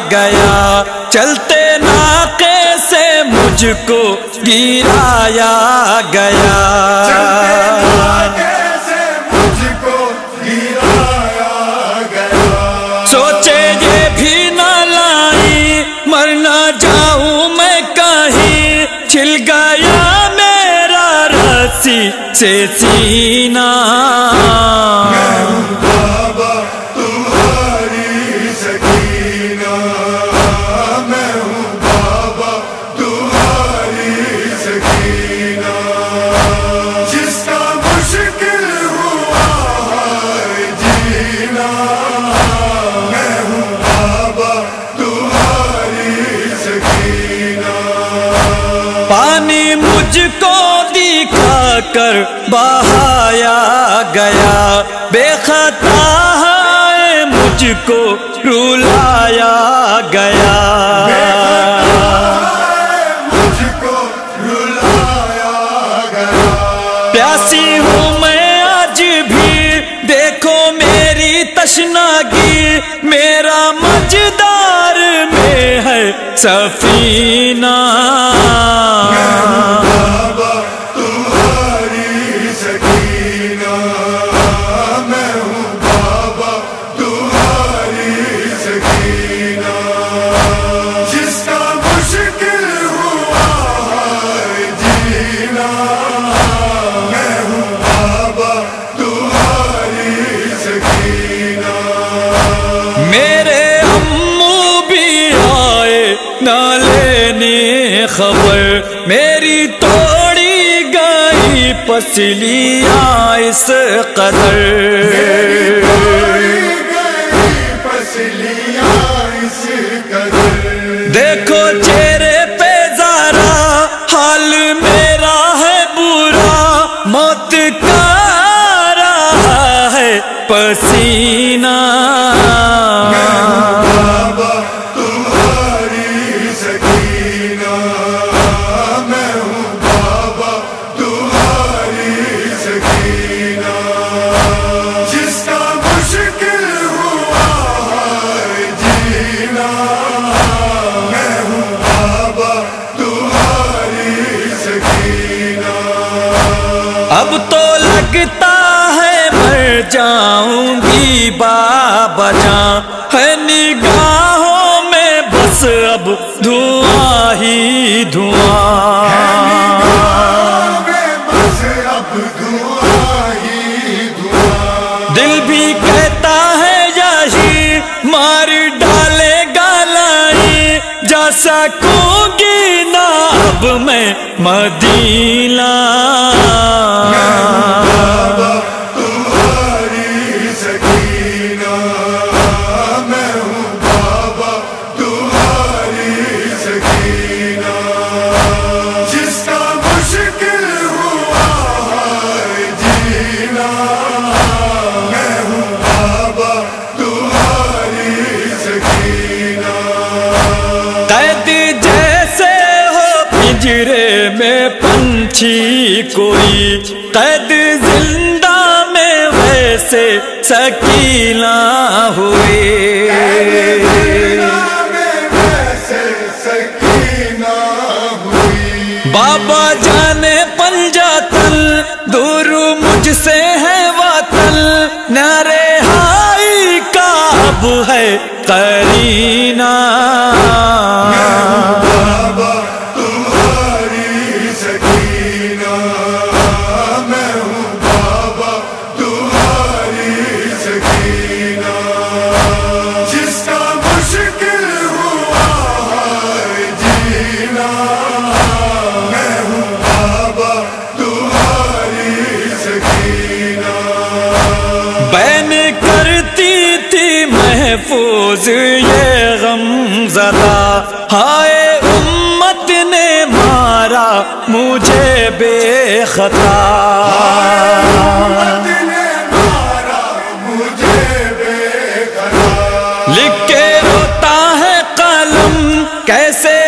گیا، چلتے ناقے سے مجھ کو گرایا گیا، سوچے یہ بھی نہ لائی مر نہ جاؤں میں کہیں، چھل گیا میرا رسی سے سینہ، پانی مجھ کو دکھا کر بہایا گیا، بے خطا ہے مجھ کو رلایا گیا، پیاسی ہوں میں آج بھی دیکھو میری تشنگی، میرا مجدار میں ہے سفینہ، خبر میری توڑی گئی پسلیاں اس قدر، دیکھو چہرے پہ ذرا حال میرا ہے برا، موت کا رہا ہے پسینہ، اب تو لگتا ہے مر جاؤں گی بابا جاں، ہے نگاہوں میں بس اب دھواں ہی دھواں، دل بھی کہتا ہے یہی مار ڈالے گا لائی، جا سکوں گی نہ اب میں مدینہ، پنجرے میں پنچھی کوئی قید زندہ میں ویسے سکینہ ہوئے، بابا جانے پنجاتن دور مجھ سے ہے وطن، نہ رہائی کا اب ہے قرینہ، محفوظ یہ غم زدہ ہائے امت نے مارا مجھے بے خطا، لکھ کے روتا ہے قلم کیسے